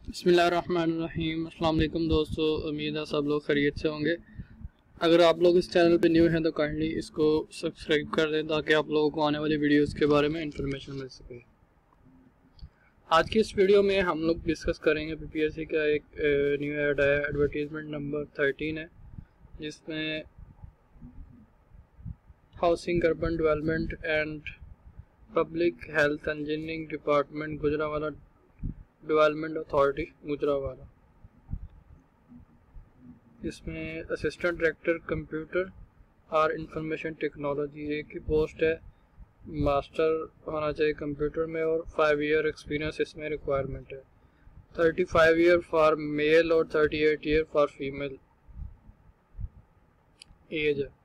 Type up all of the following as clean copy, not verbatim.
बिस्मिल्लाहिर्रहमानिर्रहीम। अस्सलाम वालेकुम दोस्तों, उम्मीद है सब लोग खैरियत से होंगे। अगर आप लोग इस चैनल पे न्यू हैं तो काइंडली इसको सब्सक्राइब कर दें ताकि आप लोगों को आने वाली वीडियोस के बारे में इंफॉर्मेशन मिल सके। आज की इस वीडियो में हम लोग डिस्कस करेंगे पीपीएससी का एक न्यू ऐड है, एडवर्टीजमेंट नंबर 13 है, जिसमें housing, urban development and public health engineering department, Gujranwala development authority Gujranwala, इसमें असिस्टेंट डायरेक्टर कंप्यूटर और इंफॉर्मेशन टेक्नोलॉजी एक ही पोस्ट है। मास्टर होना चाहिए कंप्यूटर में और 5 ईयर एक्सपीरियंस इसमें रिक्वायरमेंट है। 35 ईयर फॉर मेल और 38 ईयर फॉर फीमेल एज है।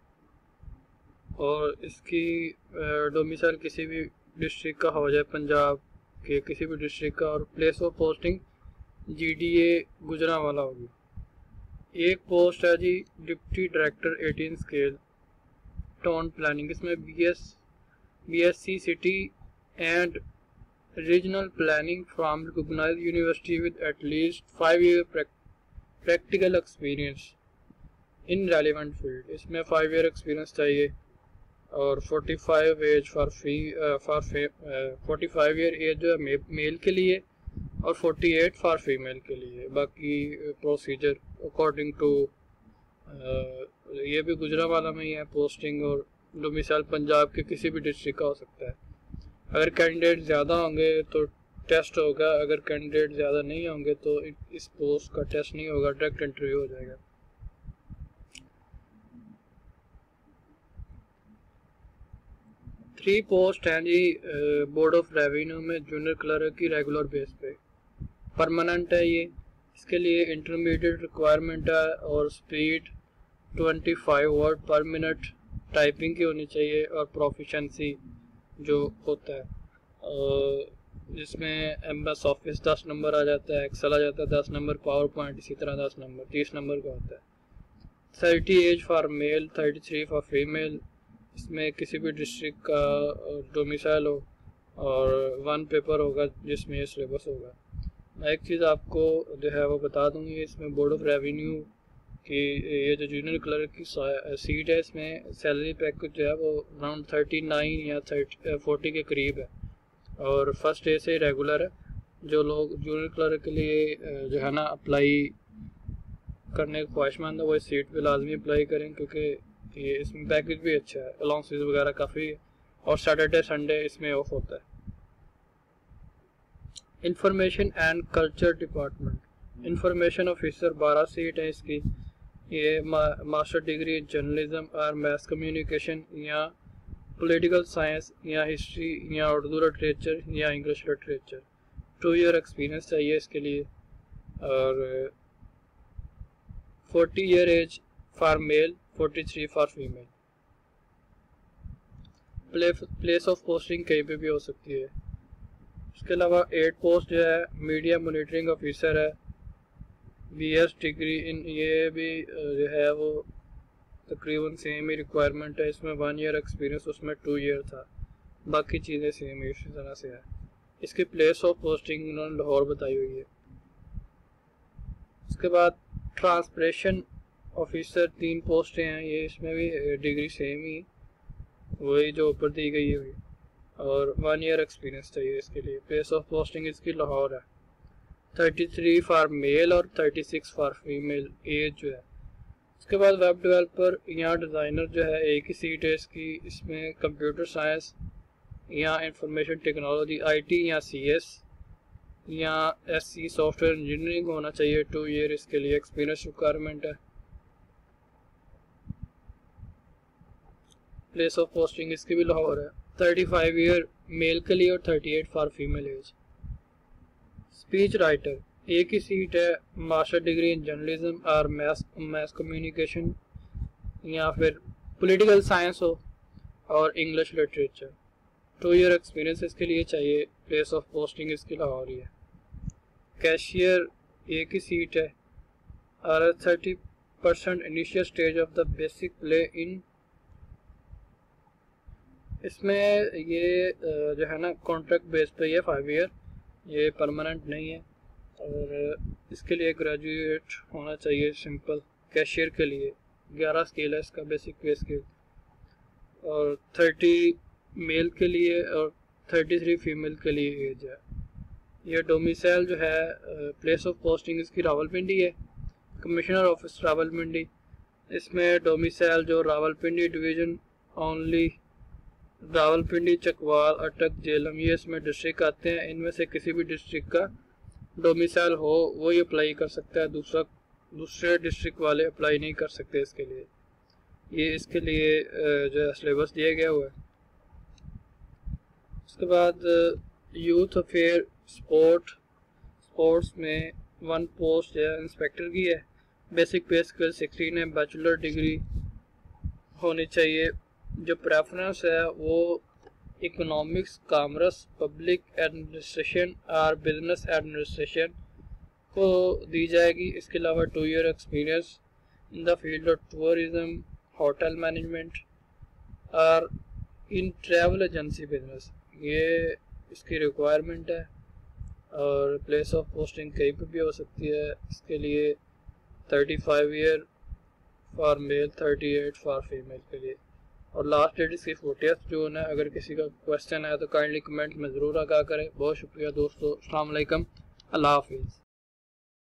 और इसकी डोमिसाइल किसी भी डिस्ट्रिक्ट का हो जाए, पंजाब के किसी भी डिस्ट्रिक्ट का, और place of posting GDA Gujranwala होगी। एक पोस्ट है जी deputy director 18 scale town planning, इसमें BSc city and regional planning from recognised university with at least 5 year practical experience in relevant field. इसमें 5 ईयर एक्सपीरियंस चाहिए और 45 एज फॉर 45 ईयर एज जो है मेल के लिए और 48 फॉर फीमेल के लिए। बाकी प्रोसीजर अकॉर्डिंग टू ये भी गुजरांवाला में ही है पोस्टिंग, और डोमिसाइल पंजाब के किसी भी डिस्ट्रिक्ट का हो सकता है। अगर कैंडिडेट ज़्यादा होंगे तो टेस्ट होगा, अगर कैंडिडेट ज़्यादा नहीं होंगे तो इस पोस्ट का टेस्ट नहीं होगा, डायरेक्ट इंटरव्यू हो जाएगा। थ्री पोस्ट हैं जी बोर्ड ऑफ रेवेन्यू में, जूनियर क्लर्क की रेगुलर बेस पे, परमानेंट है ये। इसके लिए इंटरमीडिएट रिक्वायरमेंट है और speed 25 word per minute typing की होनी चाहिए, और प्रोफिशेंसी जो होता है जिसमें एमएस ऑफिस 10 नंबर आ जाता है, एक्सेल आ जाता है 10 नंबर, पावर पॉइंट इसी तरह 10 नंबर 30 नंबर का होता है। 30 age for male, 33 for female. इसमें किसी भी डिस्ट्रिक्ट का डोमिसाइल हो और 1 पेपर होगा जिसमें ये सिलेबस होगा। मैं एक चीज़ आपको जो है वो बता दूंगी, इसमें बोर्ड ऑफ रेवेन्यू की ये जो जूनियर क्लर्क की सीट है, इसमें सैलरी पैकेज जो है वो अराउंड 39 या 40 के करीब है, और फर्स्ट डे से रेगुलर है। जो लोग जूनियर क्लर्क के लिए जो है ना अप्लाई करने की ख्वाहिशमंद है वो इस सीट पे लाजमी अप्लाई करें, क्योंकि ये इसमें पैकेज भी अच्छा है, अलाउंसेस वगैरह काफ़ी है, और सैटरडे संडे इसमें ऑफ होता है। Information and culture department, information officer 12 seat है इसकी। ये मास्टर डिग्री इन जर्नलिज्म और मैस कम्युनिकेशन या पॉलिटिकल साइंस या हिस्ट्री या उर्दू लिटरेचर या इंग्लिश लिटरेचर। 2 ईयर एक्सपीरियंस चाहिए इसके लिए, और 40 year age for male, 43 for female. Place of posting कहीं पे भी हो सकती है। इसके अलावा 8 पोस्ट जो है मीडिया मॉनिटरिंग ऑफिसर है, बीएस डिग्री इन, ये भी जो है वो तकरीबन सेम ही रिक्वायरमेंट है। इसमें 1 ईयर एक्सपीरियंस, उसमें 2 ईयर था, बाकी चीज़ें सेम ही इसी तरह से है। इसकी प्लेस ऑफ पोस्टिंग उन्होंने लाहौर बताई हुई है। इसके बाद ट्रांसलेशन ऑफिसर 3 पोस्टें हैं, ये इसमें भी डिग्री सेम ही वही जो ऊपर दी गई है, और 1 ईयर एक्सपीरियंस चाहिए इसके लिए। प्लेस ऑफ पोस्टिंग इसकी लाहौर है। 33 फॉर मेल और 36 फॉर फीमेल एज जो है। इसके बाद वेब डेवलपर या डिज़ाइनर जो है एक ही सीट है इसकी। इसमें कंप्यूटर साइंस या इंफॉर्मेशन टेक्नोलॉजी, आईटी या सीएस या एससी सॉफ्टवेयर इंजीनियरिंग होना चाहिए। 2 ईयर इसके लिए एक्सपीरियंस रिक्वायरमेंट है। प्लेस ऑफ पोस्टिंग इसकी भी लाहौर है। 35 ईयर मेल के लिए और 38 for female age. Speech writer एक ही सीट है, मास्टर डिग्री इन जर्नलिज्म और मैस कम्युनिकेशन या फिर पॉलिटिकल साइंस हो और इंग्लिश लिटरेचर। 2 ईयर एक्सपीरियंस इसके लिए चाहिए। प्लेस ऑफ पोस्टिंग इसकी लाहौर ही है। कैशियर एक ही सीट है और 30% initial stage of the basic play in. इसमें ये जो है ना कॉन्ट्रैक्ट बेस पे ये 5 ईयर, ये परमानेंट नहीं है। और इसके लिए ग्रेजुएट होना चाहिए सिंपल। कैशियर के लिए 11 स्केल है इसका बेसिक पे स्केल, और 30 मेल के लिए और 33 फीमेल के लिए एज है। ये डोमिसाइल जो है प्लेस ऑफ पोस्टिंग इसकी रावलपिंडी है, कमिश्नर ऑफिस रावलपिंडी। इसमें डोमिसाइल जो रावलपिंडी डिवीज़न ओनली, रावलपिंडी, चकवाल, अटक, झेलम ये इसमें डिस्ट्रिक्ट आते हैं। इनमें से किसी भी डिस्ट्रिक्ट का डोमिसाइल हो वो ही अप्लाई कर सकता है, दूसरे डिस्ट्रिक्ट वाले अप्लाई नहीं कर सकते इसके लिए। ये इसके लिए जो है सिलेबस दिया गया हुआ है। उसके बाद यूथ अफेयर स्पोर्ट्स में 1 पोस्ट है इंस्पेक्टर की है। बेसिक पे स्किल 16 है, बैचलर डिग्री होनी चाहिए। जो प्रेफरेंस है वो इकोनॉमिक्स, कॉमर्स, पब्लिक एडमिनिस्ट्रेशन और बिजनेस एडमिनिस्ट्रेशन को दी जाएगी। इसके अलावा 2 year experience in the field of tourism, hotel management और इन ट्रैवल एजेंसी बिजनेस, ये इसकी रिक्वायरमेंट है। और प्लेस ऑफ पोस्टिंग कहीं पर भी हो सकती है। इसके लिए 35 year for male, 38 for female के लिए। और लास्ट डेट इसकी 40th जून है। अगर किसी का क्वेश्चन है तो काइंडली कमेंट में ज़रूर आगाह करें। बहुत शुक्रिया दोस्तों। अस्सलाम वालेकुम, अल्लाह हाफिज़।